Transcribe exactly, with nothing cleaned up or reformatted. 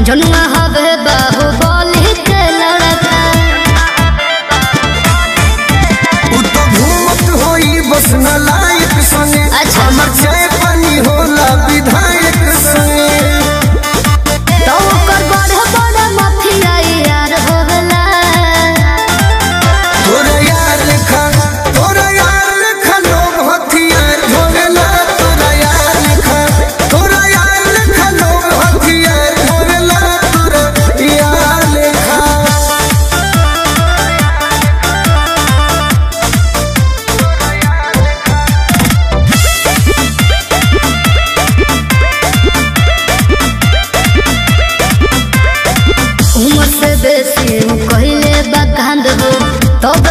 जनुआ हवे बाहुबली के लड़का उ तो घूमत होई बस न लायक संगे। अच्छा हमर चाय पानी होला विधायक संगे। तो ओकर बड़े बड़े माफिया यार होवेला। तोरा यार लिखा तोरा यार लिखा लोग हथियार ढोवेला। तोरा यार लिखा तोरा यार लिखा लोग हथियार ढोवेला। तोरा यार लिखा उम्र से बेसी कहले बकांद हो तो